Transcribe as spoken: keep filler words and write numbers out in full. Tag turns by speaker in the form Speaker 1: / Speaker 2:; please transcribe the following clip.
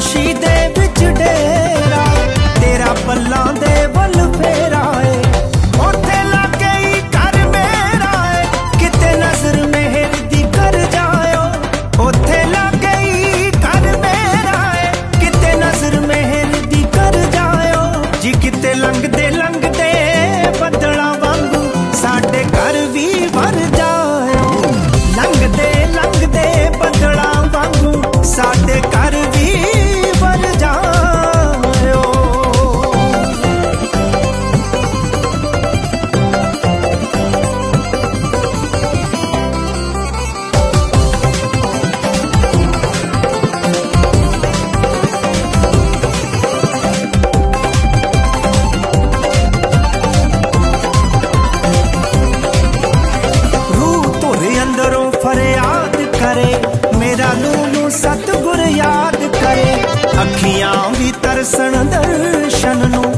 Speaker 1: खुशी दे विच डेरा तेरा पल्लां दे वल फेरा है ओथे लागे ही घर मेरा है किते नजर मेहर दी कर जायो ओथे लागे ही घर मेरा है किते नजर मेहर दी कर जायो जी किते लंघदे लंघदे बदला वांगू साडे घर भी भर जायो लंघदे लंघदे बदला वांगू साडे घर भी भर जायो। रूह तुरे अंदरों फरियाद करे मेरा नूनू सतगुर याद करे अखियां भी तरसन दर्शन नू